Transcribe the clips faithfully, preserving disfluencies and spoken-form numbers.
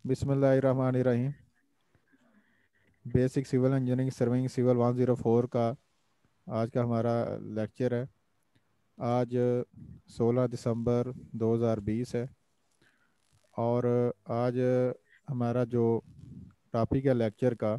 बिस्मिल्लाहिर्रहमानिर्रहीम। Basic civil engineering surveying civil one zero four का आज का हमारा लेक्चर है। आज सोलह दिसंबर दो हज़ार बीस है और आज हमारा जो टॉपिक है लेक्चर का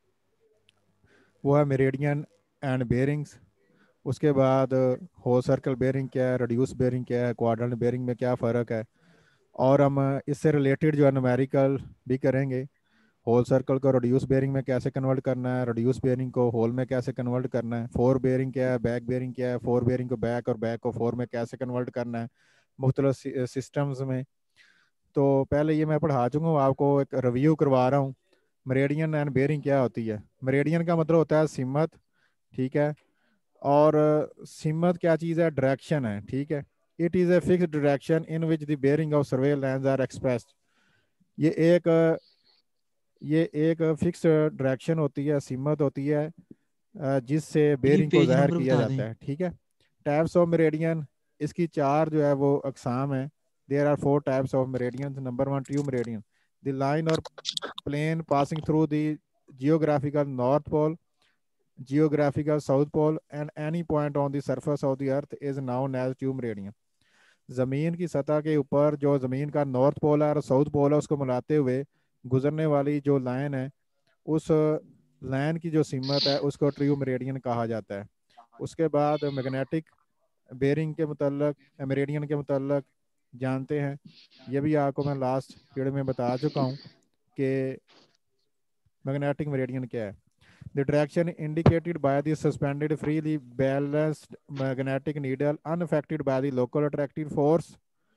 वो है मेरिडियन एंड बेरिंग्स। उसके बाद होल सर्कल बेरिंग क्या है, रेड्यूस बेरिंग क्या है, क्वाड्रेंट बेरिंग में क्या फ़र्क है, और हम इससे रिलेटेड जो है न्यूमेरिकल भी करेंगे। होल सर्कल को रिड्यूस बेयरिंग में कैसे कन्वर्ट करना है, रिड्यूस बेयरिंग को होल में कैसे कन्वर्ट करना है, फोर बेयरिंग क्या है, बैक बेयरिंग क्या है, फोर बेयरिंग को बैक और बैक को फोर में कैसे कन्वर्ट करना है मुख्तलिफ सिस्टम्स में। तो पहले ये मैं पढ़ा चुका हूँ, आपको एक रिव्यू करवा रहा हूँ। मेरिडियन एंड बेयरिंग क्या होती है। मेरिडियन का मतलब होता है सिमत, ठीक है। और सिमत क्या चीज़ है, डायरेक्शन है, ठीक है। It is a fix direction in which the bearing of survey lines are expressed. ये एक ये एक फिक्स डायरेक्शन होती है, सीमत होती है, अ, जिससे देखिए बेरिंग को पेज ज़ाहिर नंबर किया बता जाता दें। है, ठीक है। टाइप्स ऑफ मेरेडियन, इसकी चार जो है वो अकसाम है। There are four types of meridian. Number one, true meridian, the line or plane passing through the geographical north pole, geographical south pole and any point on the surface of the earth is known as true meridian. ज़मीन की सतह के ऊपर जो ज़मीन का north pole है और साउथ पोल है उसको मिलाते हुए गुजरने वाली जो लाइन है, उस लाइन की जो सीमत है उसको ट्रू मेरिडियन कहा जाता है। उसके बाद मैग्नेटिक बेरिंग के मतलब मेरिडियन के मतलब जानते हैं। ये भी आपको मैं लास्ट पीरियड में बता चुका हूँ कि मैग्नेटिक मेरिडियन क्या है। The direction indicated by the suspended freely balanced magnetic needle unaffected by the local attractive force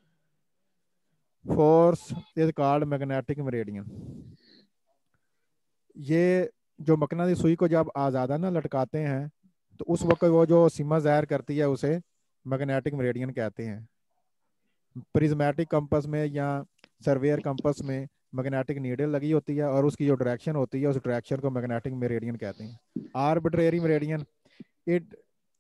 force is called magnetic meridian. ये जो मकनाती सुई को जब आज़ादा ना लटकाते हैं तो उस वक्त वो जो सीमा ज़ाहिर करती है उसे मैग्नेटिक मेरिडियन कहते हैं। प्रिज्मेटिक कंपास में या सर्वेयर कंपास में मैग्नेटिक नीडल लगी होती है और उसकी जो डायरेक्शन होती है उस डायरेक्शन को मैग्नेटिक मेरिडियन कहते हैं। आर्बिट्रेरी मेरिडियन, इट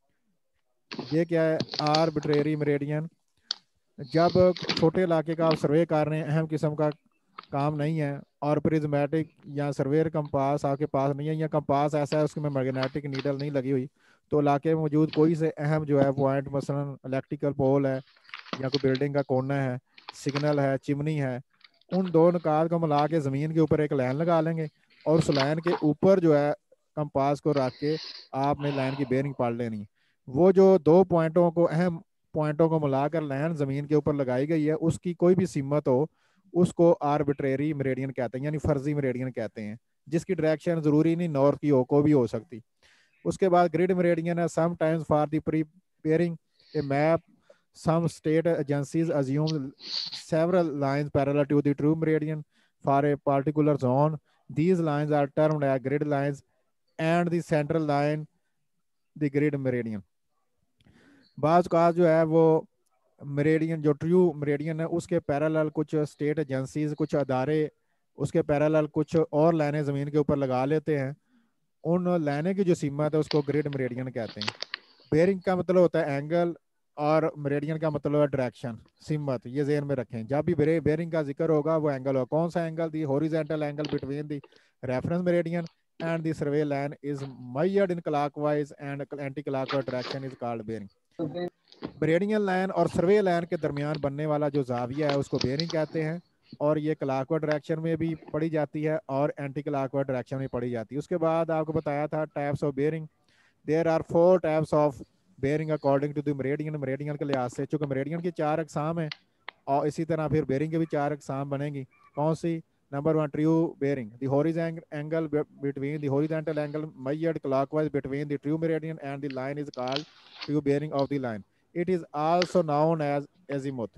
ये क्या है आर्बिट्रेरी मेरिडियन। जब छोटे इलाके का आप सर्वे कर रहे हैं, अहम किस्म का काम नहीं है, और प्रिज्मेटिक या सर्वेयर कंपास आपके पास नहीं है, या कंपास ऐसा है उसमें मैग्नेटिक नीडल नहीं लगी हुई, तो इलाके में मौजूद कोई से अहम जो है पॉइंट, मसलन इलेक्ट्रिकल पोल है या कोई बिल्डिंग का कोना है, सिग्नल है, चिमनी है, उन दो निकात को मिला के ज़मीन के ऊपर एक लाइन लगा लेंगे और उस लाइन के ऊपर जो है कंपास को रख के आपने लाइन की बेयरिंग पढ़ लेनी है। वो जो दो पॉइंटों को, अहम पॉइंटों को मिलाकर लाइन ज़मीन के ऊपर लगाई गई है, उसकी कोई भी सीमत हो उसको आर्बिट्रेरी मेरिडियन कहते हैं, यानी फर्जी मेरिडियन कहते हैं, जिसकी डायरेक्शन ज़रूरी नहीं नॉर्थ की हो, को भी हो सकती। उसके बाद ग्रिड मेरिडियन है, sometimes for the preparing a map some state agencies assume several lines parallel to the true meridian for a particular zone. These lines are termed as grid lines and the central line the grid meridian. बाज का जो है वो Meridian, जो true Meridian है उसके parallel कुछ state agencies, कुछ अदारे उसके पैरेलल कुछ और लाइनें ज़मीन के ऊपर लगा लेते हैं। उन लाइनें की जो सीमा है उसको ग्रिड मेरेडियन कहते हैं। बेरिंग का मतलब होता है एंगल और मेरेडियन का मतलब है डायरेक्शन, सिमत। ये जेहन में रखें, जब भी बेरिंग का जिक्र होगा वो एंगल होगा। कौन सा angle? The horizontal angle between the reference meridian and the survey line is measured in clockwise and anti clockwise direction is called bearing. Meridian line और सर्वे लाइन के दरमियान बनने वाला जो जाविया है उसको बेरिंग कहते हैं, और ये क्लॉकवाइज डायरेक्शन में भी पड़ी जाती है और एंटी क्लॉकवाइज डायरेक्शन में पड़ी जाती है। उसके बाद आपको बताया था types of bearing. There are four types of bearing according to the meridian. Meridian के लिहाज से, चूंकि मेरेडियन की चार अकसाम है और इसी तरह फिर बेरिंग के भी चार अकसाम बनेगी। कौन सी? Number one, true bearing, the horizontal angle between the horizontal angle measured clockwise between the true meridian and the line is called true bearing of the line. It is also known as azimuth.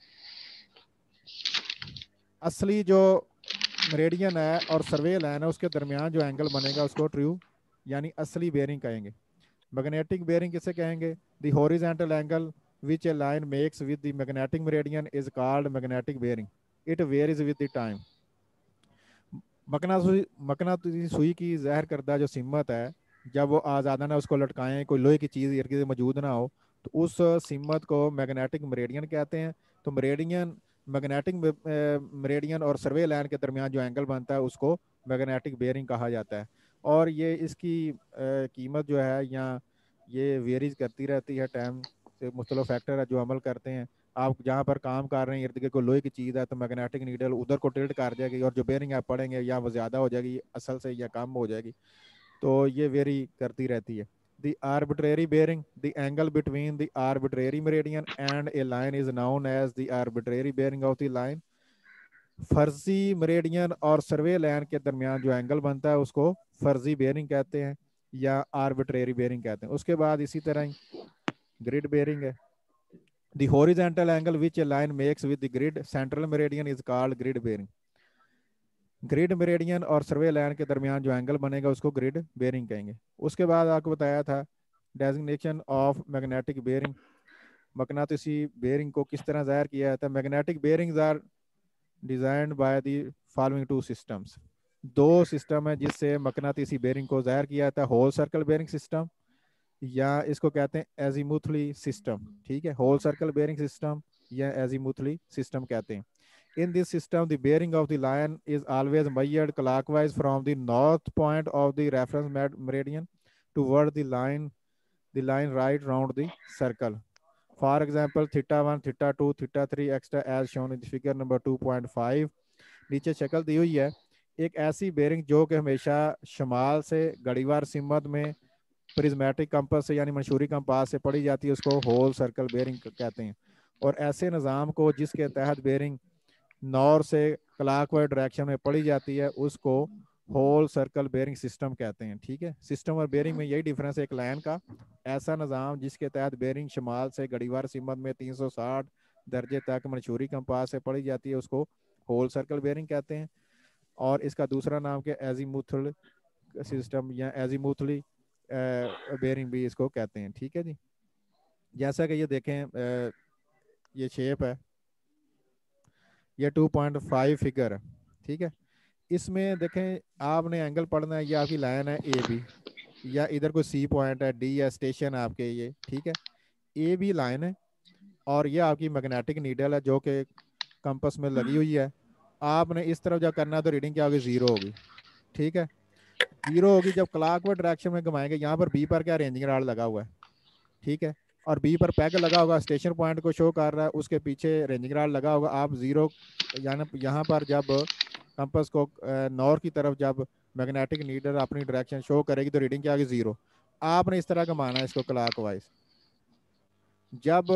असली जो Meridian है और survey line है उसके दरमियान जो angle बनेगा उसको ट्रू यानी असली बेरिंग कहेंगे। मैग्नेटिक बेरिंग किसे कहेंगे? The horizontal angle which a line makes with the magnetic meridian is called magnetic bearing. It varies with the time. मकना सुई मकनाती सुई की जहर करदा जो सिमत है, जब वो आज़ादा ना उसको लटकाएं, कोई लोहे की चीज़ इर्द गिर्द मौजूद ना हो, तो उस सिमत को मैग्नेटिक मेरिडियन कहते हैं। तो मेरिडियन मैग्नेटिक मेरिडियन और सर्वे लाइन के दरमियान जो एंगल बनता है उसको मैग्नेटिक बेयरिंग कहा जाता है। और ये इसकी कीमत जो है या ये वेरीज करती रहती है, टाइम से मुख्तलिफ फैक्टर है जो अमल करते हैं। आप जहाँ पर काम कर रहे हैं इर्द गिर्द कोई लोहे की चीज़ है तो मैग्नेटिक नीडल उधर को टिल्ट कर जाएगी और जो बेयरिंग आप पड़ेंगे या वो ज़्यादा हो जाएगी असल से या कम हो जाएगी, तो ये वेरी करती रहती है। The arbitrary bearing, the angle between the arbitrary meridian and a line is known as the arbitrary bearing of the line. फर्जी मेरिडियन और सर्वे लाइन के दरमियान जो एंगल बनता है उसको फर्जी बेयरिंग कहते हैं या आर्बिट्रेरी बेयरिंग कहते हैं। उसके बाद इसी तरह ही ग्रिड बेयरिंग है। The horizontal angle which a line makes with the grid central meridian is called grid bearing. Grid meridian और सर्वे लाइन के दरमियान जो एंगल बनेगा उसको ग्रिड बेयरिंग कहेंगे। उसके बाद आपको बताया था डेजिग्नेशन ऑफ मैग्नेटिक बेयरिंग, मकनातीसी बेयरिंग को किस तरह ज़ाहिर किया जाता है। Magnetic bearings are designed by the following two systems. दो सिस्टम है जिससे मकनातीसी बेयरिंग को ज़ाहिर किया जाता है, होल सर्कल बेयरिंग सिस्टम या इसको कहते हैं एजीमुथली सिस्टम। ठीक है, होल सर्कल बेयरिंग सिस्टम या एजीमुथली सिस्टम कहते हैं। In this system, the bearing of the line is always measured clockwise from the north point of the reference meridian toward the line, the line right round the circle. For example, theta one, theta two, theta three, et cetera as shown in the figure number two point five. नीचे शक्ल दी हुई है। एक ऐसी bearing जो कि हमेशा शमाल से घड़ीवार सिमत में प्रिज्मेटिक कंपास से यानी मंशूरी कंपास से पढ़ी जाती है उसको होल सर्कल बेयरिंग कहते हैं। और ऐसे निज़ाम को जिसके तहत बेयरिंग नॉर्थ से क्लॉकवाइज डायरेक्शन में पड़ी जाती है उसको होल सर्कल बेयरिंग सिस्टम कहते हैं। ठीक है, सिस्टम और बेयरिंग में यही डिफरेंस है एक लाइन का। ऐसा निज़ाम जिसके तहत बेयरिंग शमाल से घड़ीवार सिमत में तीन सौ साठ दर्जे तक मंशूरी कंपास से पड़ी जाती है उसको होल सर्कल बेयरिंग कहते हैं। और इसका दूसरा नाम क्या एजीमुथल सिस्टम या एजीमुथली बेयरिंग भी इसको कहते हैं। ठीक है जी, जैसा कि ये देखें ये शेप है, ये टू पॉइंट फाइव फिगर है। ठीक है, इसमें देखें आपने एंगल पढ़ना है, ये आपकी लाइन है ए बी या इधर कोई सी पॉइंट है डी या स्टेशन है आपके ये। ठीक है, ए बी लाइन है और ये आपकी मैग्नेटिक नीडल है जो कि कंपास में लगी हुई है। आपने इस तरफ जब करना है तो रीडिंग क्या होगी, जीरो होगी। ठीक है, जीरो होगी जब क्लॉकवाइज डायरेक्शन में घुमाएंगे। यहाँ पर बी पर क्या रेंजिंग रॉड लगा हुआ है। ठीक है, और बी पर पैग लगा होगा, स्टेशन पॉइंट को शो कर रहा है, उसके पीछे रेंजिंग रॉड लगा होगा। आप जीरो यानी यहाँ पर जब कंपास को नॉर्थ की तरफ जब मैग्नेटिक नीडल अपनी डायरेक्शन शो करेगी तो रीडिंग क्या आएगी, जीरो। आपने इस तरह घुमाना है इसको क्लॉकवाइज। जब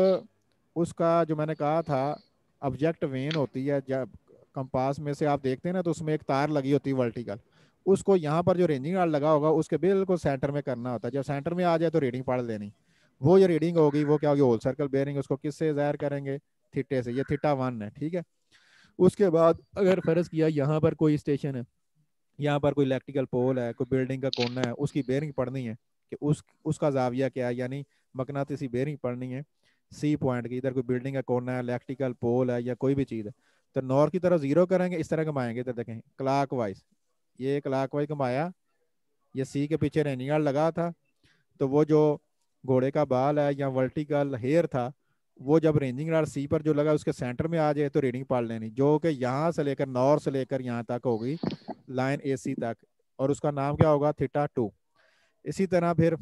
उसका जो मैंने कहा था ऑब्जेक्ट वेन होती है, जब कंपास में से आप देखते हैं ना तो उसमें एक तार लगी होती है वर्टिकल, उसको यहाँ पर जो रेंजिंग रॉड लगा होगा उसके बिल्कुल सेंटर में करना होता है। जब सेंटर में आ जाए तो रीडिंग पढ़ लेनी। वो जो रीडिंग होगी वो क्या होगी, होल सर्कल बेयरिंग। उसको किससे ज़ाहिर करेंगे, थीटे से। ये थीटा वन है। ठीक है, उसके बाद अगर फर्ज किया यहाँ पर कोई स्टेशन है, यहाँ पर कोई इलेक्ट्रिकल पोल है, कोई बिल्डिंग का कोना है, उसकी बेयरिंग पढ़नी है कि उस उसका जाविया क्या है, यानी मकनातीसी बेयरिंग पढ़नी है सी पॉइंट की। इधर कोई बिल्डिंग का कोना है, इलेक्ट्रिकल पोल है या कोई भी चीज़ है तो नॉर्थ की तरफ जीरो करेंगे, इस तरह घुमाएंगे। इधर देखें क्लॉक वाइज, ये क्लॉक वाइज घुमाया, ये सी के पीछे रेंजिंग रॉड लगा था तो वो जो घोड़े का बाल है या वर्टिकल हेयर था वो जब रेंजिंग रॉड सी पर जो लगा उसके सेंटर में आ जाए तो रीडिंग पढ़ लेनी, जो कि यहाँ से लेकर नॉर्थ से लेकर यहाँ तक होगी लाइन ए सी तक, और उसका नाम क्या होगा, थीटा टू। इसी तरह फिर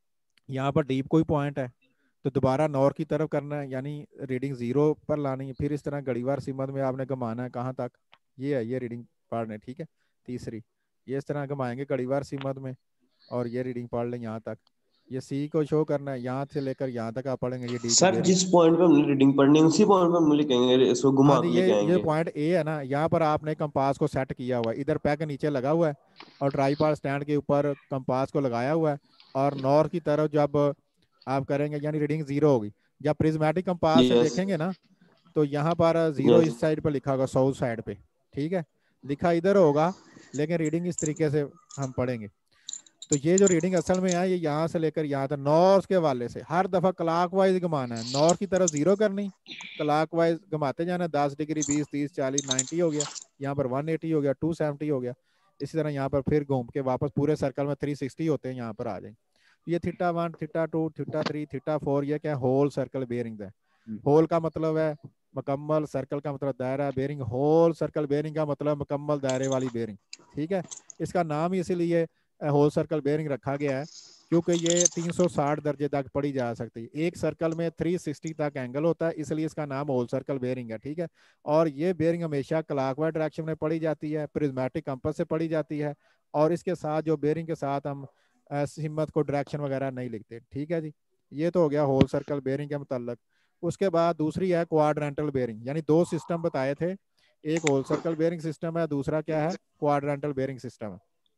यहाँ पर डीप कोई पॉइंट है तो दोबारा नॉर्थ की तरफ करना है, यानी रीडिंग जीरो पर लानी है। फिर इस तरह घड़ीवार सिमत में आपने घुमाना है कहाँ तक, ये है ये रीडिंग पढ़ने। ठीक है, तीसरी ये इस तरह घुमाएंगे घड़ीवार सिमत में और ये रीडिंग पढ़ लें यहाँ तक। ये सी को शो करना है, यहाँ से लेकर यहाँ तक आप पढ़ेंगे ये डी की सर बेयरिंग। जिस पॉइंट पे हमने रीडिंग पढ़नी है उसी पॉइंट पे हम लिखेंगे, इसको हाँ घुमा जी, के ये लेके ये आएंगे। पॉइंट ए है ना, यहाँ पर आपने कंपास को सेट किया हुआ है, इधर पैक नीचे लगा हुआ है और ट्राईपॉड स्टैंड के ऊपर कंपास को लगाया हुआ है। और नॉर्थ की तरफ जब आप करेंगे यानी रीडिंग जीरो होगी। जब प्रिज्मेटिक कंपास से यस देखेंगे ना तो यहाँ पर जीरो यस इस साइड पर लिखा होगा, साउथ साइड पे। ठीक है, लिखा इधर होगा लेकिन रीडिंग इस तरीके से हम पढ़ेंगे। तो ये जो रीडिंग असल में है ये यहाँ से लेकर यहाँ तक नॉर्थ के वाले से हर दफा क्लॉकवाइज घुमाना है। नॉर्थ की तरफ जीरो करनी, क्लॉकवाइज घुमाते जाना, दस डिग्री, बीस, तीस, चालीस, नाइन्टी हो गया, यहाँ पर वन एटी हो गया, टू सेवेंटी हो गया। इसी तरह यहाँ पर फिर घूम के वापस पूरे सर्कल में थ्री सिक्सटी होते हैं, यहाँ पर आ जाए। ये theta one, theta two, theta three, theta four, ये क्या होल सर्कल बेयरिंग है। होल का मतलब है मुकम्मल सर्कल का मतलब दायरा बेरिंग, होल सर्कल बेरिंग का मतलब मुकम्मल दायरे वाली बेरिंग। ठीक है, इसका नाम ही इसीलिए होल सर्कल बेरिंग रखा गया है क्योंकि ये तीन सौ साठ दर्जे तक पड़ी जा सकती है। एक सर्कल में तीन सौ साठ तक एंगल होता है, इसलिए इसका नाम होल सर्कल बेरिंग है। ठीक है, और ये बेरिंग हमेशा क्लॉकवाइज डायरेक्शन में पड़ी जाती है, प्रिज्मेटिक कंपास से पड़ी जाती है, और इसके साथ जो बेरिंग के साथ हम सिमत को डायरेक्शन वगैरह नहीं लिखते। ठीक है जी, ये तो हो गया होल सर्कल बेरिंग के मतलब। उसके बाद दूसरी है क्वाड्रेंटल बेरिंग, यानी दो सिस्टम बताए थे, एक होल सर्कल बेरिंग सिस्टम है, दूसरा क्या है, क्वाड्रेंटल बेरिंग सिस्टम है।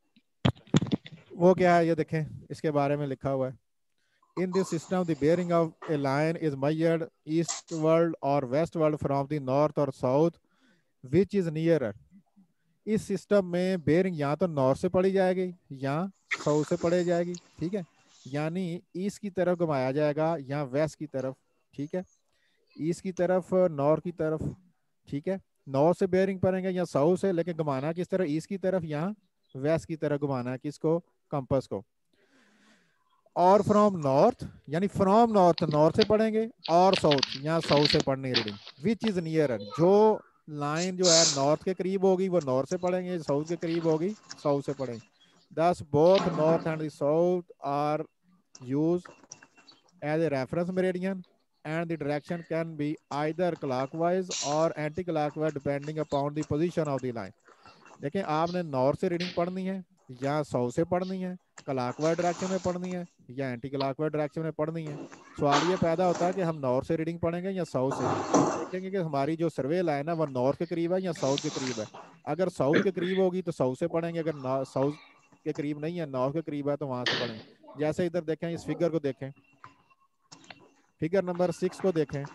वो क्या है ये देखें, इसके बारे में लिखा हुआ है। In this system the bearing of a line is measured eastward or westward from the north or south which is nearer. इस सिस्टम में बेरिंग या तो नॉर्थ से पड़ी जाएगी या साउथ से पड़ी जाएगी। ठीक है, यानी ईस्ट की तरफ घुमाया जाएगा या वेस्ट की तरफ। ठीक है, ईस्ट की तरफ, नॉर्थ की तरफ। ठीक है, नॉर्थ से बेयरिंग पड़ेंगे या साउथ से, लेकिन घुमाना किस तरफ, ईस्ट की तरफ या वेस्ट की तरफ घुमाना है किसको, कंपास को। और फ्रॉम नॉर्थ, यानी फ्रॉम नॉर्थ नॉर्थ से पढ़ेंगे, और साउथ या साउथ से पढ़ने रीडिंग। विच इज नियर, जो लाइन जो है नॉर्थ के करीब होगी वो नॉर्थ से पढ़ेंगे, साउथ के करीब होगी साउथ से पढ़ेंगे। Thus both north and south are use as a reference meridian and the direction can be either clockwise or anti-clockwise depending upon the position of the line। देखें, आपने नॉर्थ से रीडिंग पढ़नी है या साउथ से पढ़नी है, क्लॉकवाइज डायरेक्शन में पढ़नी है या एंटी क्लॉकवाइज डायरेक्शन में पढ़नी है। सवाल ये पैदा होता है कि हम नॉर्थ से रीडिंग पढ़ेंगे या साउथ से। हम देखेंगे कि हमारी जो सर्वे लाइन है वो नॉर्थ के करीब है या साउथ के करीब है। अगर साउथ के करीब होगी तो साउथ से पढ़ेंगे, अगर साउथ के करीब नहीं है, नॉर्थ के करीब है, तो वहां से पढ़ेंगे। जैसे इधर देखें, इस फिगर को देखें, फिगर नंबर सिक्स को देखें।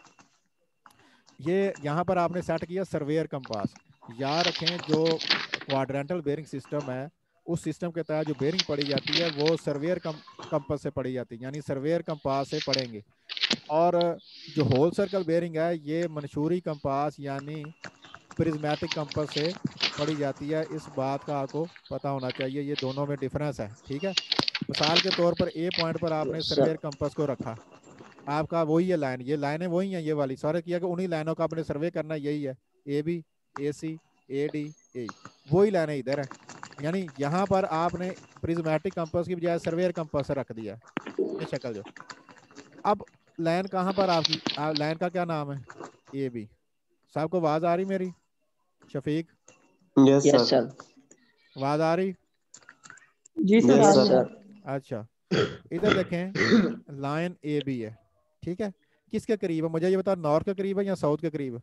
ये यहाँ पर आपने सेट किया सर्वेयर कंपास। याद रखें, जो क्वाड्रेंटल बेरिंग सिस्टम है उस सिस्टम के तहत जो बेरिंग पड़ी जाती है वो सर्वेयर कम कंपास से पड़ी जाती है, यानी सर्वेयर कंपास से पढ़ेंगे। और जो होल सर्कल बेरिंग है ये मंशूरी कंपास यानी प्रिज्मेटिक कंपास से पड़ी जाती है। इस बात का आपको पता होना चाहिए, ये दोनों में डिफरेंस है। ठीक है, मिसाल के तौर पर ए पॉइंट पर आपने यस सर्वेयर सर। कंपास को रखा, आपका वही है लाइन, ये लाइनें वही हैं, ये वाली सारे किया कि उन्हीं लाइनों का आपने सर्वे करना, यही है A B, A C, A D, ए, वही लाइनें इधर है। यानी यहाँ पर आपने प्रिज्मेटिक कंपास की बजाय सर्वेयर कंपास रख दिया, ये शक्ल जो। अब लाइन कहाँ पर आपकी, आ, लाइन का क्या नाम है, ए बी। साहब को आवाज आ रही मेरी, Shafeeq yes yes sir. Sir. आवाज आ रही। जी सर, आ यस रही यस है। सर। सर। अच्छा, इधर देखें, लाइन ए बी है। ठीक है, किसके करीब है मुझे ये बताओ, नॉर्थ के करीब है या साउथ के करीब है,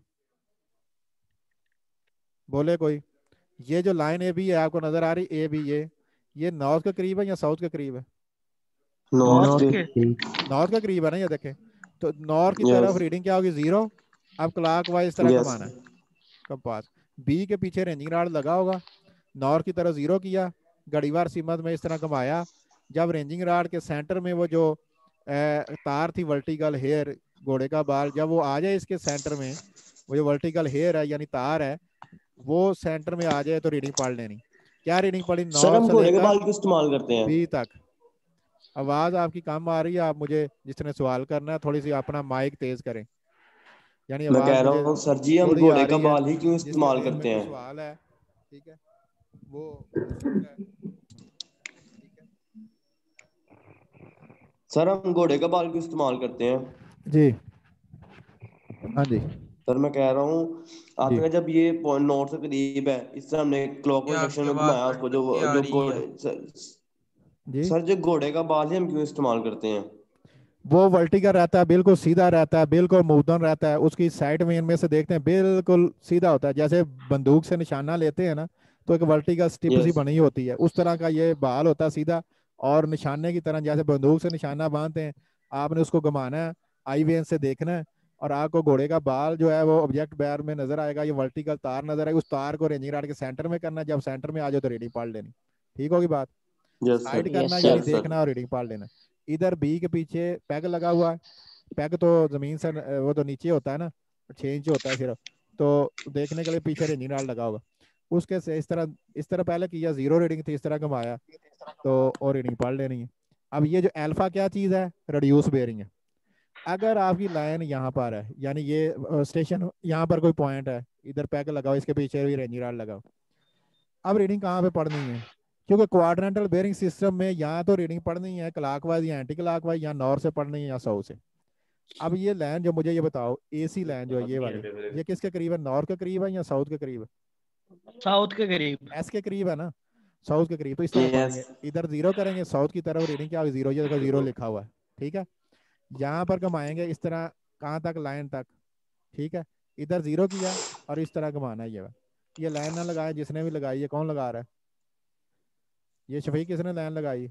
बोले कोई। ये जो लाइन ए बी है आपको नजर आ रही, ए बी, ये ये नॉर्थ के करीब है या साउथ के करीब है, नॉर्थ नॉर्थ के। के। नॉर्थ के करीब है ना, ये देखें। तो नॉर्थ की तरफ यस। रीडिंग क्या होगी, जीरो। अब क्लॉक वाइज इस तरह यस। घुमाना है कंपास। बी के पीछे रेंजिंग रॉड लगा होगा, नॉर्थ की तरफ जीरो किया, घड़ीवार सीमत में इस तरह घुमाया। जब रेंजिंग रॉड के सेंटर में वो जो ए, तार थी वर्टिकल हेयर, घोड़े का बाल, जब वो आ जाए इसके सेंटर में, वो जो वर्टिकल हेयर है यानी तार है, वो सेंटर में आ जाए तो रीडिंग पढ़ लेनी। क्या रीडिंग पढ़ी, सर नॉर्थ हम से घोड़े के लेकर बाल क्यों इस्तेमाल करते हैं? बी तक। आवाज आपकी कम आ रही है, आप मुझे जिसने सवाल करना है थोड़ी सी अपना माइक तेज करें, यानी मैं आवाज कह रहा मुझे हूँ सर जी, हम थोड़ी आ घोड़े का रही है। बाल ही क्यों जिसके इस्तेमाल जहन में करते कोई हैं? सवाल है, ठीक है, वो पूछ सकता है। ठीक है सर हम घोड़े का बाल क्यों इस्तेमाल करते हैं? जी, हाँ जी, सर मैं कह रहा हूँ जी आपने जब ये पॉइंट नॉर्थ से करीब है, इस तरह हमने ये क्लॉकवाइज डायरेक्शन आपकी में आवाज घुमाया कट उसको, कट के जो आ जो रही है। घोड़े सर, जी। सर जो घोड़े का बाल है हम क्यों इस्तेमाल करते हैं? वो वर्टिकल रहता है, बिल्कुल सीधा रहता है, बिल्कुल मूवदन रहता है, उसकी साइड में इनमें से देखते हैं बिल्कुल सीधा होता है, जैसे बंदूक से निशाना लेते हैं ना, तो एक वर्टिकल स्टिप सी यस। बनी होती है, उस तरह का ये बाल होता है सीधा। और निशाने की तरह, जैसे बंदूक से निशाना बांधते हैं, आपने उसको घुमाना है, आई वेन से देखना है, और आपको घोड़े का बाल जो है वो ऑब्जेक्ट बैर में नजर आएगा, ये वर्टिकल तार नजर आएगी, उस तार को रेंजिंग रॉड के सेंटर में करना है, जब सेंटर में आ जाए तो रीडिंग पढ़ लेनी। ठीक होगी बात, यस साइड सर। करना यस यानी सर। Yes sir. देखना और रीडिंग पढ़ लेना। इधर बी के पीछे पैग लगा हुआ है, पैग तो जमीन से न- वो तो नीचे होता है ना, छः इंच होता है सिर्फ, तो देखने के लिए पीछे रेंजिंग रॉड लगा होगा। उसके से इस तरह इस तरह पहले किया, जीरो रीडिंग थी, इस तरह घुमाया तो और रीडिंग पढ़ लेनी है। अब ये जो अल्फा क्या चीज़ है, रिड्यूस बेयरिंग है। अगर आपकी लाइन यहाँ पर है, यानी ये स्टेशन यहाँ पर कोई पॉइंट है, इधर पैक लगाओ, इसके पीछे भी रेंजी रॉड लगाओ। अब रीडिंग कहाँ पे पढ़नी है? क्योंकि क्वाड्रेंटल बेरिंग सिस्टम में यहाँ तो रीडिंग पढ़नी है क्लॉकवाइज या एंटी क्लॉकवाइज, या नॉर्थ से पढ़नी है या साउथ से। अब ये लाइन जो मुझे ये बताओ, एसी लाइन जो है ये वाली, ये किसके करीब है? नॉर्थ के करीब है या साउथ के करीब है? साउथ के करीब। एस के करीब है ना, साउथ के करीब। तो इस तरह पढ़ेंगे, यस इधर जीरो करेंगे, साउथ की तरफ रीडिंग क्या होगी? जीरो। ये देखो जीरो लिखा हुआ है, ठीक है। यहाँ पर घुमाएंगे इस तरह, कहाँ तक? लाइन तक, ठीक है। इधर जीरो किया और इस तरह घुमाना है। ये ये लाइन ना लगाए, जिसने भी लगाई है, कौन लगा रहा है? ये शफीक किसने लाइन लगाई?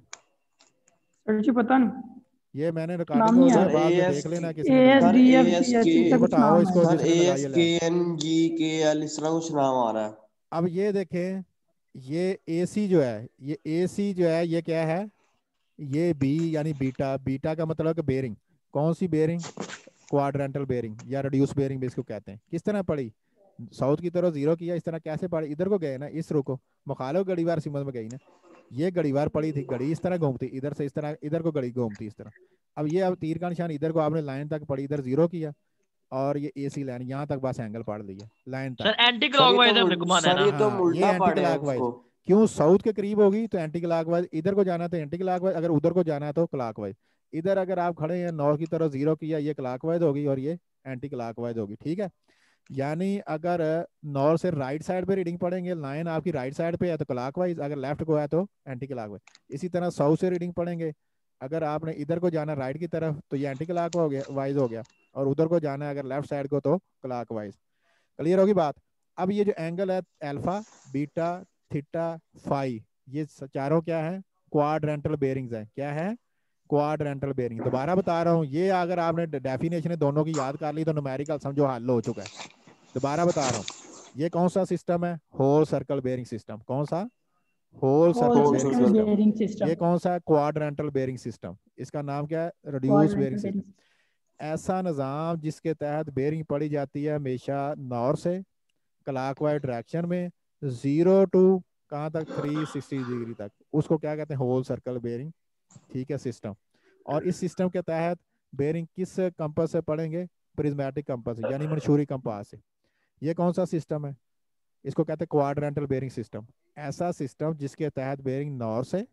सर जी पता नहीं, ये मैंने नाम रिकॉर्डिंग नहीं होगी है, सर याद। बाद ए में एस देख की लेना ए किसने एस लगाई। Sir D A F S C के एस ऐसा ये कुछ बताओ नाम है। इसको सर जिसने ए लगाई एस है के लाइन। एन जी के एल इस तरह कुछ नाम आ रहा है। अब ये देखें, ये एसी जो है, ये एसी जो है ये क्या है? ये बी यानी बीटा। बीटा का मतलब है बेरिंग। कौन सी बेरिंग? क्वाड्रेंटल बेरिंग या रिड्यूस बेरिंग भी इसको कहते हैं। किस तरह पड़ी? साउथ की तरफ जीरो किया, इस तरह कैसे पड़ी? इधर को गए ना, इस रो को मुखालिफ घड़ीवार सिमत में गई ना। ये घड़ीवार पड़ी थी, घड़ी इस तरह घूमती, इधर से इस तरह, इधर को घड़ी घूमती इस तरह। अब ये, अब तीर का निशान इधर को आपने लाइन तक पड़ी, इधर जीरो किया, और ये एसी लाइन यहाँ तक बस एंगल पढ़ लिया लाइन तक। सर एंटी सर ये तो क्लॉकवाइज हमने उल- घुमाना है सर ना। ये तो हाँ, ये उल्टा एंटी पढ़े हैं क्लॉकवाइज। उसको। क्यों? साउथ के करीब होगी तो एंटी क्लॉकवाइज, इधर को जाना तो एंटी क्लॉकवाइज, अगर उधर को जाना है तो क्लॉकवाइज। इधर अगर आप खड़े हैं नॉर्थ की तरफ जीरो किया, ये क्लॉकवाइज होगी और ये एंटी क्लॉकवाइज होगी, ठीक है। यानी अगर नॉर्थ से राइट साइड पे रीडिंग पढ़ेंगे, लाइन आपकी राइट साइड पे है तो क्लॉकवाइज, अगर लेफ्ट को है तो एंटी क्लॉकवाइज। इसी तरह साउथ से रीडिंग पढ़ेंगे, अगर आपने इधर को जाना राइट की तरफ तो ये एंटी क्लॉकवाइज हो गया, और उधर को जाना है अगर लेफ्ट साइड को तो क्लॉकवाइज। क्लियर होगी बात? अब ये जो एंगल है, अल्फा, बीटा, थीटा, फाई, ये चारों क्या है? क्वाड्रेंटल बेरिंग्स हैं। क्या है? Quadrantal bearing. दोबारा बता रहा हूँ, ये अगर आपने डेफिनेशन दोनों की याद कर ली तो न्यूमेरिकल समझो हल हो चुका है। दोबारा बता रहा हूँ, ये कौन सा सिस्टम है? Whole circle bearing system. कौन सा? Whole whole circle whole bearing circle circle. System. Bearing ये सिस्टम। कौन सा है? Quadrantal bearing system. इसका नाम क्या है? Reduce bearing quadrantal system. Bearing. ऐसा निज़ाम जिसके तहत बेरिंग पड़ी जाती है हमेशा नॉर्थ से क्लॉकवाइज डायरेक्शन में, जीरो टू कहाँ तक? थ्री सिक्सटी डिग्री तक, उसको क्या कहते हैं? होल सर्कल बेरिंग, ठीक है, सिस्टम। और इस सिस्टम के तहत बेरिंग किस कंपास से पढ़ेंगे? प्रिज्मेटिक कंपास यानी मंशूरी कंपास से। ये कौन सा सिस्टम है? इसको कहते हैं क्वाड्रेंटल बेरिंग सिस्टम। ऐसा सिस्टम जिसके तहत बेरिंग नॉर्थ से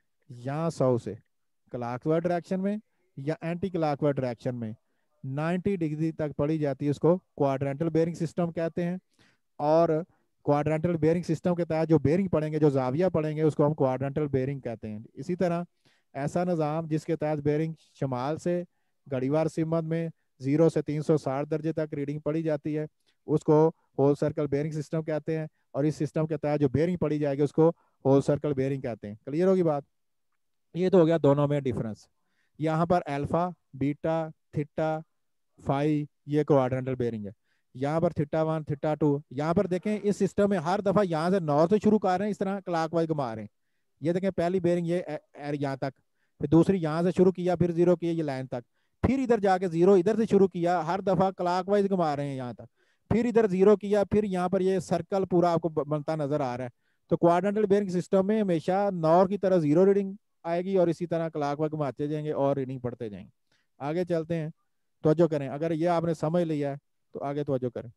या साउथ से क्लॉकवाइज डायरेक्शन में या एंटी क्लॉकवाइज डायरेक्शन में नाइन्टी डिग्री तक पड़ी जाती है, उसको क्वाड्रेंटल बेरिंग सिस्टम कहते हैं। और क्वाड्रेंटल बेरिंग सिस्टम के तहत जो बेरिंग पड़ेंगे, जो जाविया पड़ेंगे, उसको हम क्वाड्रेंटल बेरिंग कहते हैं। इसी तरह ऐसा निज़ाम जिसके तहत बेरिंग शमाल से घड़ीवार सिमत में जीरो से तीन सौ साठ दर्जे तक रीडिंग पड़ी जाती है, उसको होल सर्कल बेरिंग सिस्टम कहते हैं। और इस सिस्टम के तहत जो बेरिंग पड़ी जाएगी उसको होल सर्कल बेरिंग कहते हैं। क्लियर होगी बात? ये तो हो गया दोनों में डिफरेंस। यहाँ पर अल्फा, बीटा, थीटा, फाई, ये क्वाड्रेंटल बेरिंग है। यहाँ पर थीटा वन, थीटा टू। यहाँ पर देखें इस सिस्टम में हर दफा यहाँ से नॉर्थ से शुरू कर रहे हैं, इस तरह क्लॉकवाइज घुमा रहे हैं। ये देखें पहली बेरिंग ये यहाँ तक, फिर दूसरी यहाँ से शुरू किया, फिर जीरो किया ये लाइन तक, फिर इधर जाके जीरो इधर से शुरू किया, हर दफा क्लॉकवाइज घुमा रहे हैं यहाँ तक, फिर इधर जीरो किया, फिर यहाँ पर ये सर्कल पूरा आपको बनता नजर आ रहा है। तो क्वाड्रेंटल बेरिंग सिस्टम में हमेशा नॉर्थ की तरह जीरो रीडिंग आएगी और इसी तरह क्लॉकवाइज घुमाते जाएंगे और रीडिंग पढ़ते जाएंगे। आगे चलते हैं, तवज्जो करें, अगर ये आपने समझ लिया है तो आगे तवज्जो करें।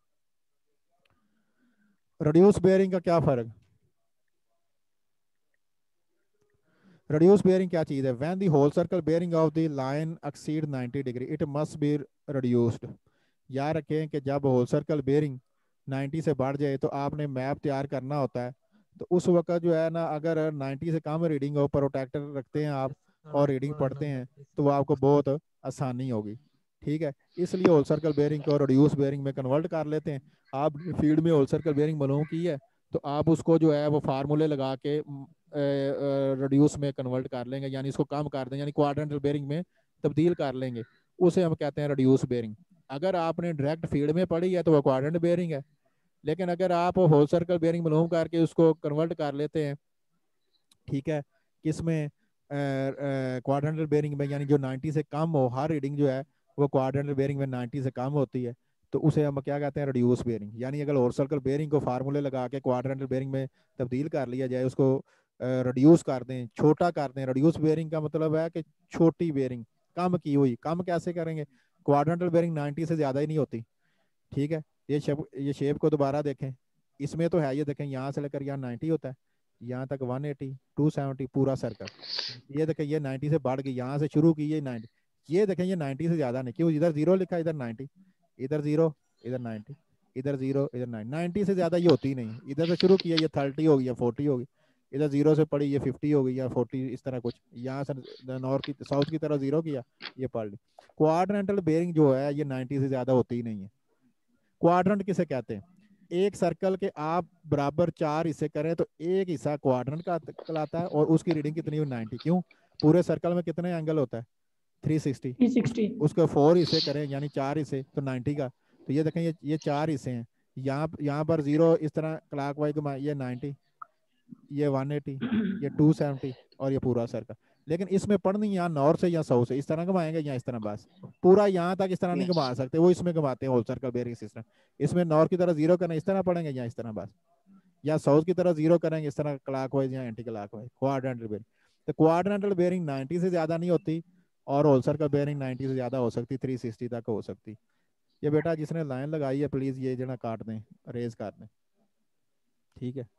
रिड्यूस बेयरिंग का क्या फर्क? रिड्यूस बेयरिंग क्या चीज है? When the whole circle bearing of the line exceed ninety degree it must be reduced. याद रखें कि जब होल सर्कल बेयरिंग नाइन्टी से बढ़ जाए तो आपने मैप तैयार करना होता है। तो उस वक्त जो है ना, अगर नाइन्टी से कम रीडिंग हो, प्रोटेक्टर रखते हैं आप और रीडिंग पढ़ते हैं तो वो आपको बहुत आसानी होगी, ठीक है। इसलिए होल सर्कल बेयरिंग को रिड्यूस बेयरिंग में कन्वर्ट कर लेते हैं। आप फील्ड में होल सर्कल बेयरिंग मालूम की है तो आप उसको जो है वो फार्मूले लगा के रिड्यूस में कन्वर्ट कर लेंगे, यानी इसको कम कर देंगे, यानी क्वाड्रेंटल बेयरिंग में तब्दील कर लेंगे, उसे हम कहते हैं रिड्यूस बेयरिंग। अगर आपने डायरेक्ट फील्ड में पढ़ी है तो वो क्वाड्रेंट बेयरिंग है, लेकिन अगर आप होल सर्कल बेयरिंग मालूम करके उसको कन्वर्ट कर लेते हैं, ठीक है, किसमें? क्वाड्रेंटल बेयरिंग में, यानी जो नाइन्टी से कम हो, हर रीडिंग जो है वो क्वाड्रेंटल बेयरिंग में नाइन्टी से कम होती है, तो उसे हम क्या कहते हैं? Reduce bearing. यानी अगर होल सर्कल बेयरिंग को फार्मूले लगा के क्वाड्रेंटल बेयरिंग में तब्दील कर लिया जाए, उसको रिड्यूस कर दें, छोटा कर दें। रिड्यूस बेयरिंग का मतलब है कि छोटी बेयरिंग, कम की हुई। कम कैसे करेंगे? क्वाड्रेंटल बेयरिंग नाइन्टी से ज़्यादा ही नहीं होती, ठीक है। ये शेप ये शेप को दोबारा देखें, इसमें तो है, ये देखें यहाँ से लेकर यहाँ नाइन्टी होता है, यहाँ तक वन एटी, टू सेवेंटी पूरा सर्कल। ये देखें ये नाइन्टी से बढ़ गई, यहाँ से शुरू की ये नाइन्टी, ये देखें ये नाइन्टी से ज़्यादा नहीं, क्यों, इधर जीरो लिखा, इधर नाइन्टी, इधर जीरो, इधर नाइन्टी, इधर जीरो, इधर नाइन्टी, नाइन्टी से ज़्यादा ये होती नहीं। इधर से शुरू किया ये थर्टी होगी या फोर्टी होगी, इधर जीरो से पड़ी ये फिफ्टी होगी या फोर्टी, इस तरह कुछ। यहाँ से नॉर्थ की साउथ की तरफ जीरो किया, ये पढ़ ली। क्वाड्रेंटल बेयरिंग जो है ये नाइन्टी से ज़्यादा होती ही नहीं है। क्वाड्रेंट किसे कहते हैं? एक सर्कल के आप बराबर चार हिस्से करें तो एक हिस्सा क्वाड्रेंट का कहलाता है, और उसकी रीडिंग कितनी हुई, नाइन्टी। क्यों, पूरे सर्कल में कितने एंगल होता है, थ्री सिक्सटी। Three sixty. उसके फोर हिस्से करें यानी चार हिस्से, तो नाइन्टी का। तो ये देखें ये ये चार हिस्से हैं, यहाँ यहाँ पर जीरो इस तरह क्लॉकवाइज घुमा, ये नाइन्टी, ये वन एटी, ये टू सेवेंटी, और ये पूरा सर्कल। लेकिन इसमें पढ़नी यहाँ नॉर्थ से या साउथ से, इस तरह घुमाएंगे या इस तरह, बस पूरा यहाँ तक इस तरह नहीं घुमा सकते, वो इसमें घुमाते हैं होल सर्कल बेयरिंग सिस्टम। इसमें नॉर्थ की तरह जीरो करना, इस तरह पढ़ेंगे या इस तरह बस, या साउथ की तरह जीरो करेंगे इस तरह क्लॉकवाइज या एंटी क्लॉकवाइज। क्वाड्रेंटल बेयरिंग, तो क्वाड्रेंटल बेयरिंग नाइन्टी से ज़्यादा नहीं होती, और होल सर्कल बेयरिंग नाइन्टी से ज़्यादा हो सकती, थ्री सिक्सटी तक हो सकती। ये बेटा जिसने लाइन लगाई है प्लीज़ ये जना काट दें, रेज कर दें, ठीक है,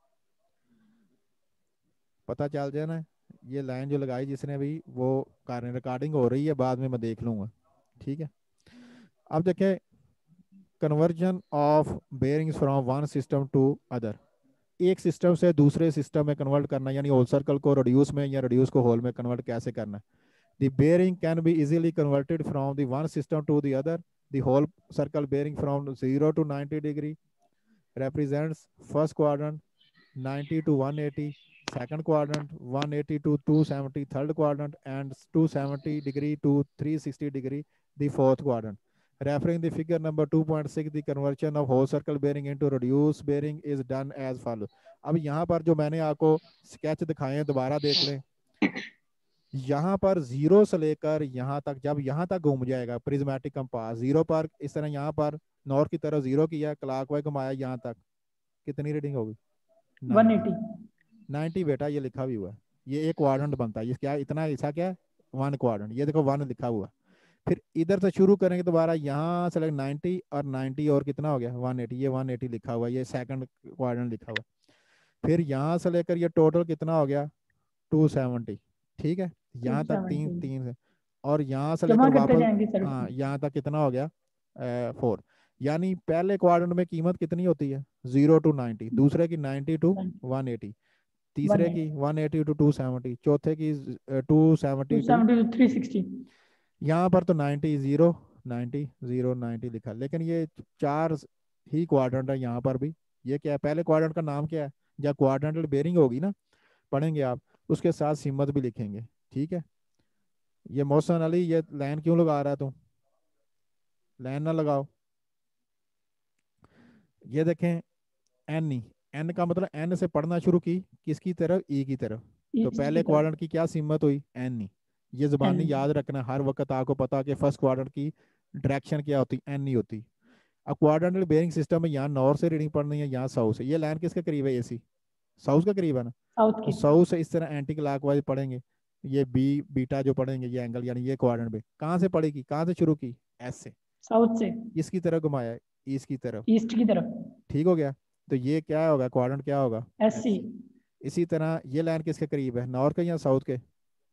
पता चल जाए ना। ये लाइन जो लगाई जिसने भी, वो कारण रिकॉर्डिंग हो रही है, बाद में मैं देख लूँगा, ठीक है। अब देखें conversion of bearings from one system to other, एक सिस्टम से दूसरे सिस्टम में कन्वर्ट करना, यानी होल सर्कल को रिड्यूस में या रिड्यूस को होल में कन्वर्ट कैसे करना। The bearing can be easily converted from the one system to the other. The whole circle bearing from zero to ninety degree represents first quadrant, ninety to one eighty, second quadrant, one eighty to two seventy, third quadrant, and two seventy degree to three sixty degree, the fourth quadrant. Referring the figure number two point six, the conversion of whole circle bearing into reduced bearing is done as follows. अब यहाँ पर जो मैंने आपको sketch दिखाए हैं दोबारा देख लें। यहाँ पर जीरो से लेकर यहाँ तक, जब यहाँ तक घूम जाएगा प्रिज्मेटिक कंपास जीरो पर, इस तरह यहाँ पर नॉर्थ की तरफ जीरो किया, क्लॉकवाइज घुमाया यहाँ तक, कितनी रीडिंग होगी, वन एटी। नाइन्टी बेटा, ये लिखा भी हुआ है, ये एक क्वाड्रेंट बनता है, ये क्या इतना हिस्सा क्या है, वन क्वाड्रेंट, ये देखो वन लिखा हुआ। फिर इधर से शुरू करेंगे दोबारा, यहाँ से लगे नाइन्टी और नाइन्टी और कितना हो गया वन एटी, ये वन एटी लिखा हुआ, ये सेकंड क्वाड्रेंट लिखा हुआ। फिर यहाँ से लेकर ये टोटल कितना हो गया टू सेवेंटी, ठीक है, यहाँ तक तीन तीन है, और यहाँ से लेकर वापस हाँ यहाँ तक कितना हो गया फोर। यानी पहले क्वाड्रेंट में कीमत कितनी होती है, जीरो टू नाइन्टी, दूसरे की नाइन्टी टू वन एटी, तीसरे की one eighty to two seventy, चौथे की two seventy to three sixty. यहाँ पर तो ninety zero ninety zero ninety लिखा, लेकिन ये चार ही क्वाड्रेंट है यहाँ पर भी। ये क्या है, पहले क्वाड्रेंट का नाम क्या है, जब क्वाड्रेंटल बेयरिंग होगी ना पढ़ेंगे आप, उसके साथ सीमत भी लिखेंगे, ठीक है। ये मोहसन अली, ये लाइन क्यों लगा रहा है तू, लाइन ना लगाओ। ये देखें एन ई, एन का मतलब एन से पढ़ना शुरू की किसकी तरफ, ई की तरफ, तो पहले क्वाड्रेंट की क्या सीमत हुई, एन ई। ये जुबानी याद रखना हर वक्त, आपको पता कि फर्स्ट क्वाड्रेंट की डायरेक्शन क्या होती, एन ई होती। अब क्वाड्रेंटल बेयरिंग सिस्टम में यहाँ नॉर्थ से रीडिंग पढ़नी है, यहाँ साउथ से। ये लाइन किसके करीब है, एसी साउथ का करीब है ना, तो साउथ से इस तरह एंटी क्लॉकवाइज पढ़ेंगे। ये बी बीटा जो पढ़ेंगे ये एंगल, यानी ये क्वाड्रेंट पे कहाँ से पढ़ेगी, कहाँ से शुरू की, एस से, साउथ से, इसकी तरफ घुमाया, ईस्ट की तरफ, ईस्ट की तरफ, ठीक हो गया। तो ये क्या होगा, क्वाड्रेंट क्या होगा, एस सी। इसी तरह ये लाइन किसके करीब है, नॉर्थ के या साउथ के,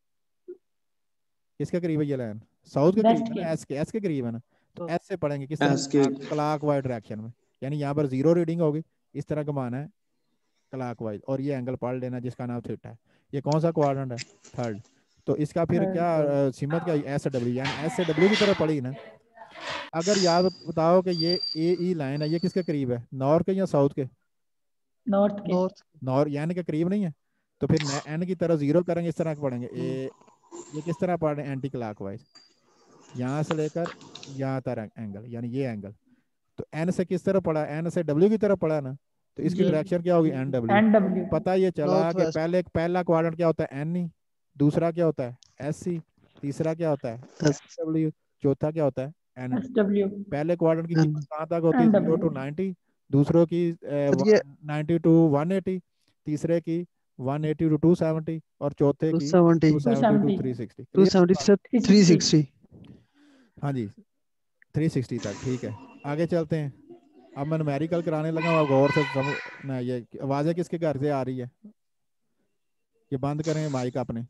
किसके करीब है ये लाइन, साउथ के करीब है ना, एस के, एस के करीब है ना, तो एस से पढ़ेंगे किस तरह, क्लॉकवाइज डायरेक्शन में। यानी यहाँ पर जीरो रीडिंग होगी, इस तरह घुमाना है क्लॉकवाइज, और ये एंगल पढ़ लेना जिसका नाम थीटा है। ये कौन सा क्वाड्रेंट है, थर्ड। तो इसका फिर क्या सीमत क्या, एस से डब्ल्यू, यानी एस से डब्ल्यू की तरफ पड़ी ना। अगर याद बताओ कि ये ए ई लाइन है, ये किसके करीब है, नॉर्थ के या साउथ के, नॉर्थ के, नॉर्थ नॉर्थ यानी के करीब नहीं है। तो फिर एन की तरफ जीरो करेंगे, इस तरह पढ़ेंगे ए, ये किस तरह पढ़ रहे हैं, एंटी क्लॉकवाइज, यहाँ से लेकर यहाँ तक एंगल, यानी ये एंगल। तो एन से किस तरफ पड़ा, एन से डब्ल्यू की तरफ पड़ा ना, तो इसकी डायरेक्शन क्या होगी, एन डब्ल्यू। N W. पता ये चला कि पहले पहला क्वाड्रेंट क्या होता है, एन ई, दूसरा क्या होता है, एस सी, तीसरा क्या होता है, एस डब्ल्यू, चौथा क्या होता है, एन डब्ल्यू। पहले क्वाड्रेंट की कीमत कहाँ तक होती है, जीरो टू नाइन्टी, दूसरों की नाइन्टी टू वन एटी, तीसरे की one eighty to two seventy, और चौथे की two seventy to three sixty. Two seventy से थ्री सिक्सटी। हाँ जी, थ्री सिक्सटी तक, ठीक है। आगे चलते हैं। अब मैं न्यूमेरिकल कराने लगा हूँ, आप गौर से समझ ना। ये आवाज़ें किसके घर से आ रही है? ये बंद करें माइक अपने।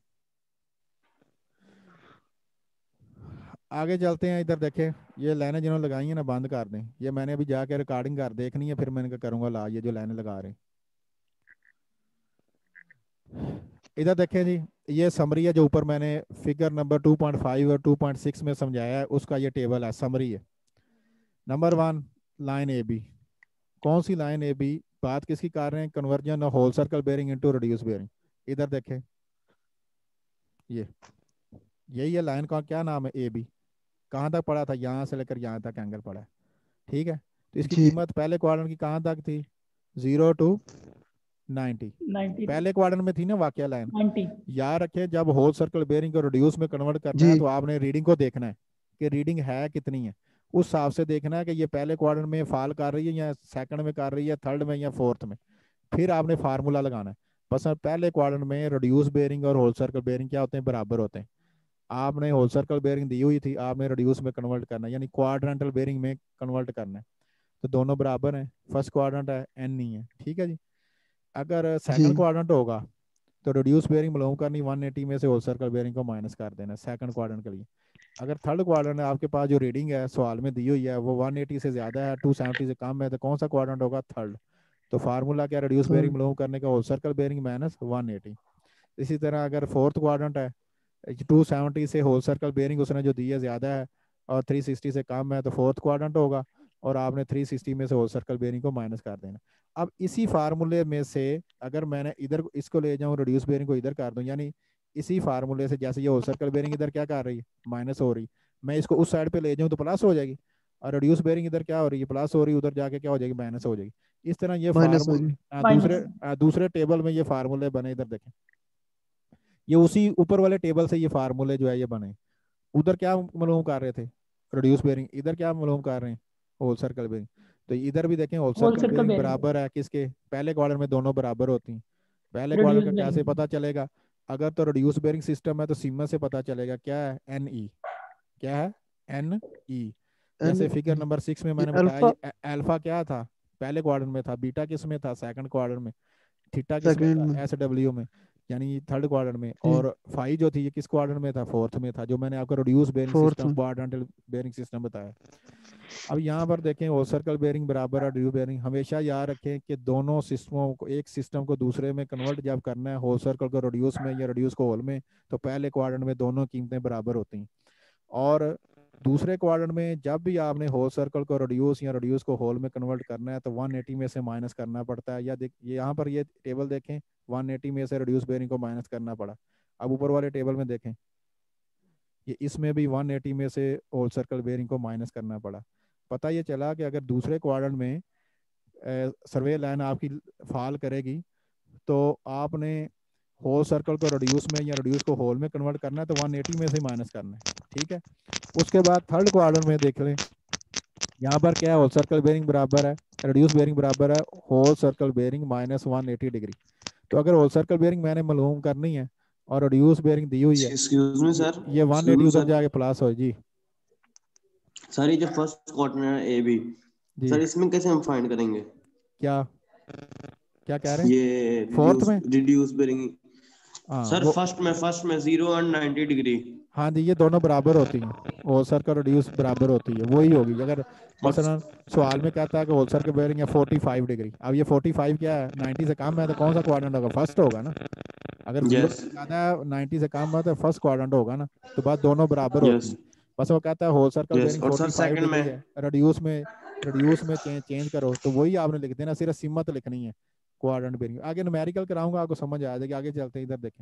आगे चलते हैं, इधर देखें। ये लाइनें जिन्होंने लगाई हैं ना, बंद कर दें। ये मैंने अभी जाके रिकॉर्डिंग कर देखनी है, फिर मैंने कहा करूँगा ला ये जो लाइनें लगा रहे हैं। इधर देखें जी, ये समरी है जो ऊपर मैंने figure number two point five और टू पॉइंट सिक्स में समझाया है, उसका ये टेबल है, समरी है। Number one, line A B. कौन सी लाइन ए बी? बात किसकी कर रहे हैं? Conversion of whole circle bearing into reduce bearing. इधर देखें, ये यही है लाइन का, क्या नाम है? A B. कहाँ तक पड़ा था? यहाँ से लेकर यहाँ तक एंगल पड़ा है, ठीक है। तो इसकी जी कीमत पहले क्वाड्रेंट की कहाँ तक थी? Zero to ninety. नाइन्टी पहले क्वाड्रेंट में थी ना वाक्य लाइन। नाइन्टी याद रखे, जब होल सर्कल बेरिंग को रिड्यूस में कन्वर्ट करना है जी तो आपने रीडिंग को देखना है कि रीडिंग है कितनी है। उस हिसाब से देखना है कि ये पहले क्वाड्रेंट में फॉल कर रही है या सेकंड में कर रही है, थर्ड में या फोर्थ में। फिर आपने फार्मूला लगाना है। बस पहले क्वाड्रेंट में रिड्यूस बेरिंग और होल सर्कल बेरिंग क्या होते हैं? बराबर होते हैं। आपने होल सर्कल बेरिंग दी हुई थी, आपने रिड्यूस में कन्वर्ट करना है, यानी क्वाड्रेंटल बेरिंग में कन्वर्ट करना है। तो दोनों बराबर हैं। फर्स्ट क्वाड्रेंट है, एन नहीं है, ठीक है जी। अगर जी सेकंड क्वाड्रेंट होगा तो रिड्यूस बेरिंग बिलोंग करनी वन एटी में से होल सर्कल बेरिंग को माइनस कर देना सेकंड क्वाड्रेंट के लिए। अगर थर्ड क्वाड्रेंट है, आपके पास जो रीडिंग है सवाल में दी हुई है वो वन एटी से ज़्यादा है, टू सेवेंटी से कम है, तो कौन सा क्वाड्रेंट होगा? थर्ड। तो फार्मूला क्या? रिड्यूस बेरिंग थर्ड बिलोंग करने का whole circle bearing minus one eighty. इसी तरह अगर फोर्थ क्वाड्रेंट है, टू सेवेंटी से होल सर्कल बेरिंग उसने जो दी है ज़्यादा है और थ्री सिक्सटी से कम है, तो फोर्थ क्वाड्रेंट होगा। और आपने थ्री सिक्सटी में से होल सर्कल बेरिंग को माइनस कर देना। अब इसी फार्मूले में से अगर मैंने इधर इसको ले जाऊँ, रिड्यूस बेरिंग को इधर कर दूँ, यानी इसी फार्मूले से जैसे ये होल सर्कल बेरिंग इधर क्या कर रही है? माइनस हो रही। मैं इसको उस साइड पे ले जाऊँ तो प्लस हो जाएगी, और रिड्यूस बेरिंग इधर क्या हो रही है? प्लस हो रही है। उधर जाके क्या हो जाएगी? माइनस हो जाएगी। इस तरह ये माइनस हो गई। फार्मूले माइनस दूसरे आ, दूसरे टेबल में ये फार्मूले बने। इधर देखें, ये उसी ऊपर वाले टेबल से ये फार्मूले जो है ये बने। उधर क्या मालूम कर रहे थे? Reduce bearing. इधर क्या मालूम कर रहे हैं? Whole circle bearing. तो इधर भी देखें, whole whole circle circle bearing bearing बराबर है किसके? पहले क्वार्टर में दोनों बराबर होती हैं। पहले क्वार्टर रिड्यूस का कैसे बेरिंग पता चलेगा? अगर तो रिड्यूस बेरिंग सिस्टम है तो सीमा से पता चलेगा। क्या है? N E. क्या है? N E. एन जैसे फिगर नंबर सिक्स में ये मैंने बताया, अल्फा ये अल्फा क्या था? पहले क्वार्टर में था। बीटा किस में था? सेकंड क्वार्टर में। थीटा किस में सेकंड था? में एस डब्ल्यू में, यानी थर्ड क्वाड्रेंट में। जी और फाई जो थी ये किस क्वाड्रेंट में था? फोर्थ में था, जो मैंने आपको रिड्यूस बेरिंग फोर्थ सिस्टम, में क्वाड्रेंटल बेरिंग सिस्टम बताया। अब यहाँ पर देखें, होल सर्कल बेरिंग बराबर है ड्यू बेरिंग। हमेशा याद रखें कि दोनों सिस्टमों को, एक सिस्टम को दूसरे में कन्वर्ट जब करना है, होल सर्कल को रिड्यूस में या रिड्यूस को होल में, तो पहले क्वाड्रेंट में दोनों कीमतें बराबर होती हैं। और दूसरे क्वाड्रेंट में जब भी आपने होल सर्कल को रिड्यूस या रिड्यूस को होल में कन्वर्ट करना है तो वन एटी में से माइनस करना पड़ता है। या देख, ये यहाँ पर ये टेबल देखें, वन एटी में से रिड्यूस बेरिंग को माइनस करना पड़ा। अब ऊपर वाले टेबल में देखें, ये इसमें भी वन एटी में से होल सर्कल बेरिंग को माइनस करना पड़ा। पता ये चला कि अगर दूसरे क्वाड्रेंट में सर्वे लाइन आपकी फॉल करेगी तो आपने होल सर्कल को रिड्यूस में या रिड्यूस को होल में कन्वर्ट करना है तो वन एटी में से माइनस करना है, ठीक है। उसके बाद थर्ड क्वाड्रेंट में देख लें, यहाँ पर क्या है? होल सर्कल बेरिंग बराबर है, रिड्यूस बेरिंग बराबर है whole circle bearing minus one eighty degree. तो अगर होल सर्कल बेरिंग मैंने मालूम करनी है और रिड्यूस बेरिंग दी हुई है, एक्सक्यूज मी ये सर, ये वन एक्सक्यूज एटी मी उधर सर। जाके प्लस हो जी। सर ये जो फर्स्ट क्वार्टर है ए बी, जी सर इसमें कैसे हम फाइंड करेंगे? क्या क्या कह रहे हैं? ये फोर्थ रिड्यूस में? Reduce bearing. हाँ सर वो, फर्स्ट में फर्स्ट में जीरो एंड नाइन्टी डिग्री। हाँ जी, ये दोनों बराबर होती हैं। होल सर्कल रिड्यूस बराबर होती है, वही होगी। अगर और मसलन सवाल में कहता है कि होल सर्कल बेरिंग है फोर्टी फाइव डिग्री, अब ये फोर्टी फाइव क्या है? नाइन्टी से कम है, तो कौन सा क्वाड्रेंट होगा? फर्स्ट होगा ना। अगर जीरो यस से ज़्यादा है, नाइन्टी से कम है, तो फर्स्ट क्वाड्रेंट होगा ना। तो बात दोनों बराबर होती यस हैं। बस वो कहता है होल सर्कल यस। बेरिंग और sir forty five second degree में है, रिड्यूस में रिड्यूस में चेंज चेंज करो, तो वही आपने लिख देना, सिर्फ सिमत लिखनी है क्वाड्रेंट बेरिंग। आगे न्यूमेरिकल कराऊंगा, आपको समझ आ जाएगी। आगे चलते हैं, इधर देखें।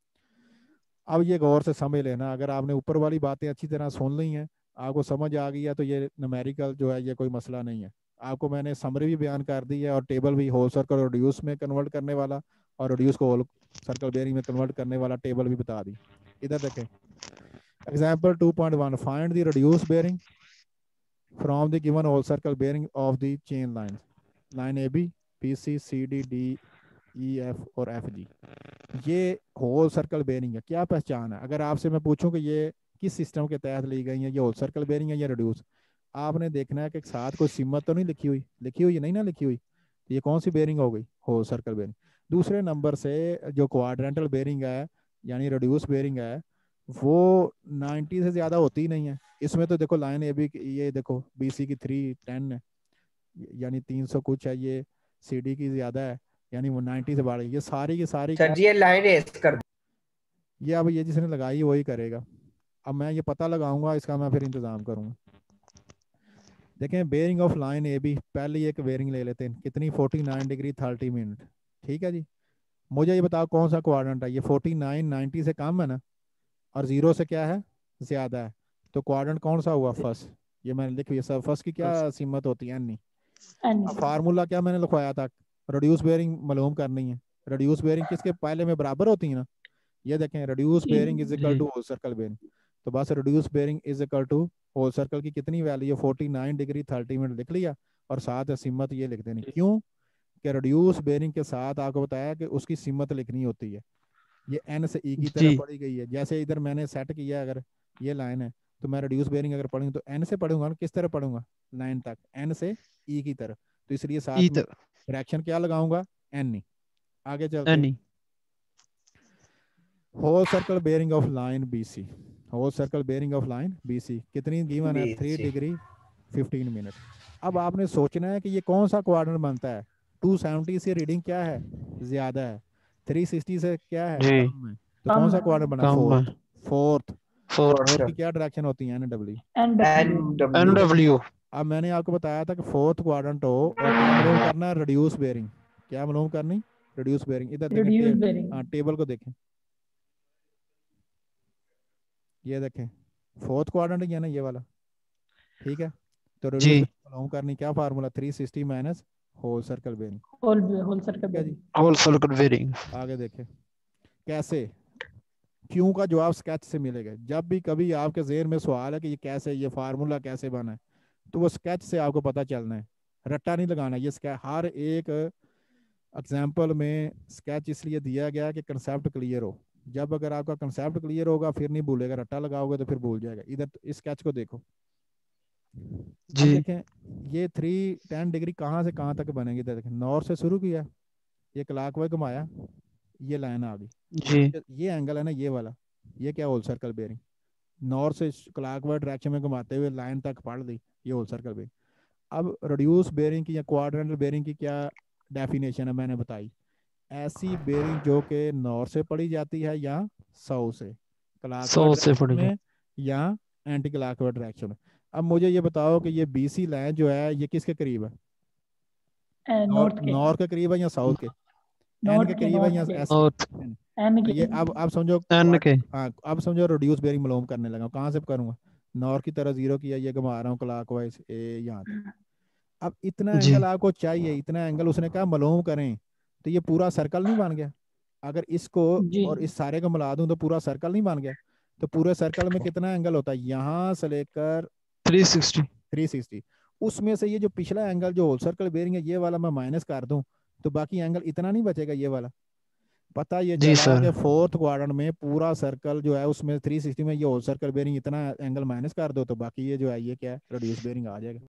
अब ये गौर से समझ लेना, अगर आपने ऊपर वाली बातें अच्छी तरह सुन ली हैं, आपको समझ आ गई है, तो ये न्यूमेरिकल जो है ये कोई मसला नहीं है। आपको मैंने समरी भी बयान कर दी है और टेबल भी, होल सर्कल और रिड्यूस में कन्वर्ट करने वाला और रिड्यूस को होल सर्कल बेरिंग में कन्वर्ट करने वाला टेबल भी बता दी। इधर देखें, example two point one, find the reduce bearing from the given whole circle bearing of the chain line, line A B, P C, C D, D, E, F और F G. ये whole circle bearing है, क्या पहचान है? अगर आपसे मैं पूछूं कि ये किस सिस्टम के तहत ली गई है, ये होल सर्कल बेरिंग है या रिड्यूस, आपने देखना है कि साथ कोई सिमत तो नहीं लिखी हुई, लिखी हुई है नहीं ना लिखी हुई, तो ये कौन सी बेरिंग हो गई, होल सर्कल बेरिंग। दूसरे नंबर से जो क्वाड्रेंटल बेरिंग है यानी रिड्यूस बेरिंग है वो नाइन्टी से ज़्यादा होती ही नहीं है। इसमें तो देखो लाइन ए बी, ये देखो बी सी की थ्री टेन है यानी तीन सौ कुछ है, ये सी डी की ज़्यादा है यानी वो नाइन्टी से बढ़ गई। ये सारी की सारी सर क्या, जी ये लाइन रेस कर ये अब ये जिसने लगाई वही करेगा। अब मैं ये पता लगाऊंगा, इसका मैं फिर इंतज़ाम करूंगा। देखें bearing of line A B, पहले ही एक बेरिंग ले लेते हैं कितनी, forty nine degree thirty minute. ठीक है जी, मुझे ये बताओ कौन सा क्वाड्रेंट है, ये फोर्टी नाइन नाइन्टी से कम है ना, और जीरो से क्या है, ज़्यादा है। तो क्वाड्रेंट कौन सा हुआ, फर्स्ट। ये मैंने लिख लिया सब, फर्स्ट की क्या सीमत होती है, एन। एन अब फार्मूला क्या मैंने लिखवाया था, रिड्यूस बेरिंग मालूम करनी है। रिड्यूस बेरिंग किसके पहले में बराबर होती है ना, ये देखें reduce bearing is equal G to whole circle bearing. तो बस reduce bearing is equal to whole circle की कितनी वैल्यू है, forty nine degree thirty minute लिख लिया, और साथ है सिमत ये लिख देनी। क्यों कि रिड्यूस बेरिंग के साथ आपको बताया कि उसकी सिमत लिखनी होती है, ये एन से ई की तरह जी पढ़ी गई है। जैसे इधर मैंने सेट किया, अगर ये लाइन है तो मैं रिड्यूस बेरिंग अगर पढ़ूंगा तो एन से पढ़ूंगा ना, किस तरह पढ़ूंगा, लाइन तक एन से ई की तरह, तो इसलिए साथ ई में तक फ्रैक्शन क्या लगाऊंगा, एन। आगे चलते एनी whole circle bearing of line B C, whole circle bearing of line B C कितनी गिवन है, three B C. Degree fifteen minute. अब आपने सोचना है कि ये कौन सा क्वाड्रेंट बनता है, टू सेवेंटी से रीडिंग क्या है, ज्यादा है, थ्री सिक्सटी से क्या है, जी कम है। तो कम कौन सा है। क्वाड्रेंट बना, कम है फोर्थ। फोर्थ फोर फोर्थ की क्या डायरेक्शन होती है, N W. N N W N W W अब मैंने आपको बताया था कि फोर्थ क्वाड्रेंट हो और क्या मालूम करना है, रिड्यूस बेरिंग। क्या मालूम करनी, रिड्यूस बेरिंग। इधर देखें रिड्यूस टे, बेरिंग हाँ टेबल को देखें, ये देखें फोर्थ क्वाड्रेंट ही है ना ये वाला, ठीक है। तो रिड्यूस जी बेरिंग मालूम करनी, क्या formula, three sixty minus whole circle bearing. Whole whole circle ठीक है जी, बेरिंग होल सर्कल बेरिंग आगे देखें कैसे। क्यों का जवाब स्केच से मिलेगा। जब भी कभी आपके जेहन में सवाल है कि ये कैसे, ये फार्मूला कैसे बना है, तो वो स्केच से आपको पता चलना है, रट्टा नहीं लगाना। ये स्केच हर एक एग्जाम्पल में स्केच इसलिए दिया गया कि कंसेप्ट क्लियर हो। जब अगर आपका कंसेप्ट क्लियर होगा फिर नहीं भूलेगा, रट्टा लगाओगे तो फिर भूल जाएगा। इधर इस स्केच को देखो, अब जी देखें ये थ्री टेन डिग्री कहाँ से कहाँ तक बनेगी। इधर देखें नॉर्थ से शुरू किया, ये क्लॉकवाइज घुमाया, ये लाइन आ गई, जी ये ये एंगल है ना ये वाला, ये क्या होल सर्कल बेरिंग। नॉर्थ से क्लॉकवाइज डायरेक्शन में घुमाते हुए लाइन तक पढ़ दी, ये होल सर्कल बेरिंग। अब रिड्यूस बेरिंग की या क्वाड्रेंटल बेरिंग की क्या डेफिनेशन है मैंने बताई, ऐसी बेरिंग जो कि नॉर्थ से पढ़ी जाती है या साउथ से, क्लॉकवाइज सौ से डायरेक्शन पड़ेगा में या एंटी क्लॉकवाइज डायरेक्शन में। अब मुझे ये बताओ कि ये बीसी लाइन जो है ये किसके करीब है, नॉर्थ के नॉर्थ के करीब है या साउथ के, एन नॉर्थ के के करीब है या नॉर्थ के एस के। North N। एन के ये अब अब समझो एन के हाँ अब समझो रिड्यूस बेरिंग मालूम करने लगा, कहाँ से करूंगा, नॉर्थ की तरह जीरो किया, ये घुमा रहा हूँ क्लॉकवाइज ए यहाँ तक। अब इतना जी एंगल आपको चाहिए, इतना एंगल उसने कहा मालूम करें, तो ये पूरा सर्कल नहीं बन गया। अगर इसको जी और इस सारे को मिला दूं तो पूरा सर्कल नहीं बन गया। तो पूरे सर्कल में कितना एंगल होता है, यहाँ से लेकर थ्री सिक्सटी थ्री सिक्सटी, उसमें से ये जो पिछला एंगल जो होल सर्कल बेरिंग है ये वाला मैं माइनस कर दूं, तो बाकी एंगल इतना नहीं बचेगा ये वाला। पता ये जी चला सर कि फोर्थ क्वाड्रेंट में पूरा सर्कल जो है उसमें थ्री सिक्सटी में ये होल सर्कल बेरिंग इतना एंगल माइनस कर दो, तो बाकी ये जो है ये क्या है, रिड्यूस बेरिंग आ जाएगा।